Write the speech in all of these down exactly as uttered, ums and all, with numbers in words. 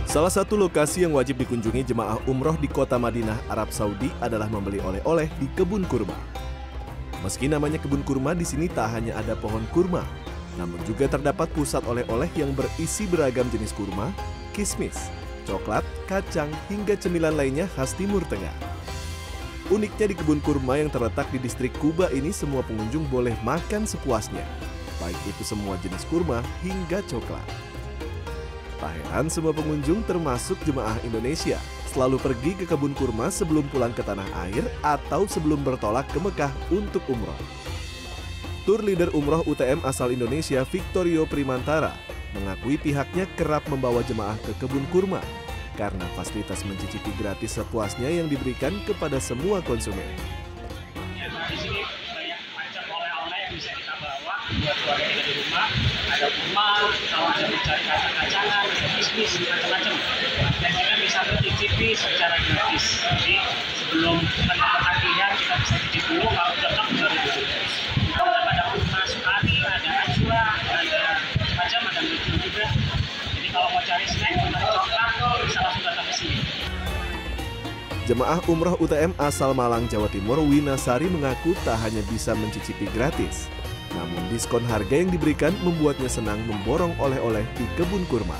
Salah satu lokasi yang wajib dikunjungi jemaah umroh di kota Madinah, Arab Saudi adalah membeli oleh-oleh di kebun kurma. Meski namanya kebun kurma, di sini tak hanya ada pohon kurma, namun juga terdapat pusat oleh-oleh yang berisi beragam jenis kurma, kismis, coklat, kacang, hingga cemilan lainnya khas Timur Tengah. Uniknya di kebun kurma yang terletak di distrik Kuba ini, semua pengunjung boleh makan sepuasnya, baik itu semua jenis kurma hingga coklat. Tak heran semua pengunjung termasuk jemaah Indonesia selalu pergi ke kebun kurma sebelum pulang ke tanah air atau sebelum bertolak ke Mekah untuk umroh. Tur leader umroh U T M asal Indonesia, Victorio Primantara, mengakui pihaknya kerap membawa jemaah ke kebun kurma karena fasilitas mencicipi gratis sepuasnya yang diberikan kepada semua konsumen. Di sini banyak macam oleh-oleh yang bisa kita bawa buat keluarga kita di rumah. Ada kurma, kalau ada mencari kacang-kacangan, ada bisnis, macam-macam. Dan kita bisa mencicipi secara gratis. Jadi sebelum menentukan pilihan kita bisa cicip dulu, kalau cocok baru dibeli. Ada kurma sukari, ada ajwa, ada macam-macam, ada lucu juga. Jadi kalau mau cari snack, mau coklat, bisa langsung datang ke sini. Jemaah umroh U T M asal Malang, Jawa Timur, Winasari, mengaku tak hanya bisa mencicipi gratis, namun diskon harga yang diberikan membuatnya senang memborong oleh-oleh di kebun kurma.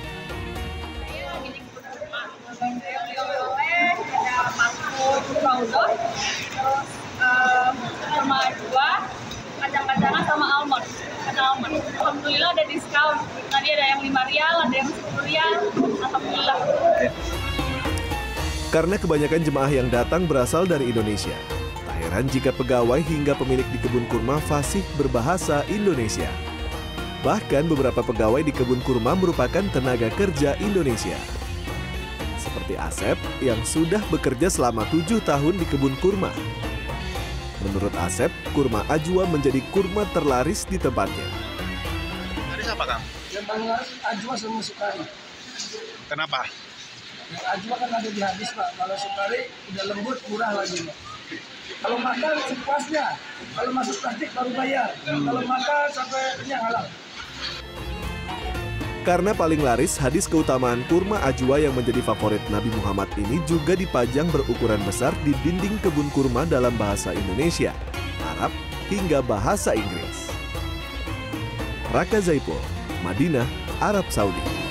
Kurma dua, kacang-kacangan sama almond. almond. Alhamdulillah ada diskon. Tadi ada yang lima rial, ada yang sepuluh rial. Alhamdulillah. Karena kebanyakan jemaah yang datang berasal dari Indonesia, tak heran jika pegawai hingga pemilik di kebun kurma fasih berbahasa Indonesia. Bahkan beberapa pegawai di kebun kurma merupakan tenaga kerja Indonesia. Seperti Asep yang sudah bekerja selama tujuh tahun di kebun kurma. Menurut Asep, kurma ajwa menjadi kurma terlaris di tempatnya. Laris apa, Kang? Yang paling laris ajwa sama sukari. Kenapa? Yang ajwa kan ada di habis, Pak. Kalau sukari udah lembut, murah lagi, Pak. Kalau makan sepuasnya, kalau masuk plastik baru bayar. Hmm. Kalau makan sampai kenyang halal. Karena paling laris, hadis keutamaan kurma ajwa yang menjadi favorit Nabi Muhammad ini juga dipajang berukuran besar di dinding kebun kurma dalam bahasa Indonesia, Arab, hingga bahasa Inggris. Raka Zaipul, Madinah, Arab Saudi.